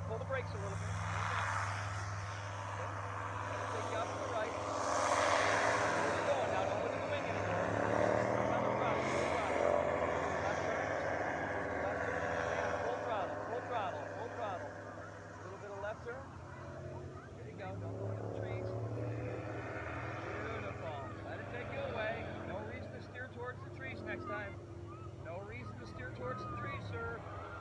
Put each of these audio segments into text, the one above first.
pull the brakes a little bit. Okay. Take you off to the right. Where you going now? Don't look at the wing anymore. Turn on the throttle. Left turn. Stay on full throttle. Full throttle. Full throttle. A little bit of left turn. There you go. Don't go into the trees. Beautiful. Let it take you away. No reason to steer towards the trees next time. No reason to steer towards the trees, sir.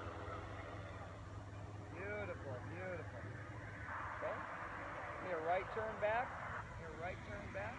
Beautiful, beautiful. Okay. Here, right turn back. Here, right turn back.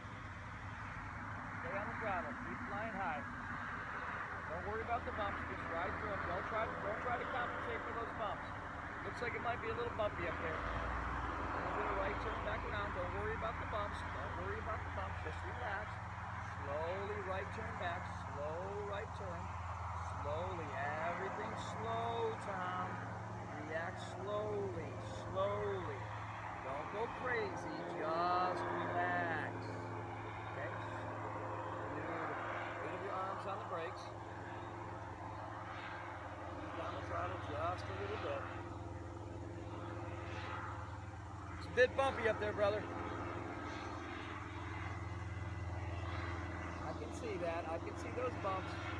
Stay on the throttle. Keep flying high. Don't worry about the bumps. Just ride through them. Don't try to compensate for those bumps. Looks like it might be a little bumpy up there. A little bit of right turn back around. Don't worry about the bumps. Don't worry about the bumps. Just relax. Slowly right turn back. Slow right turn. Slowly. Everything slow, Tom. React slowly. Slowly. Don't go crazy. Just relax. Okay? Beautiful. Wiggle your arms on the brakes. Keep down the throttle just a little bit. It's a bit bumpy up there, brother. I can see that. I can see those bumps.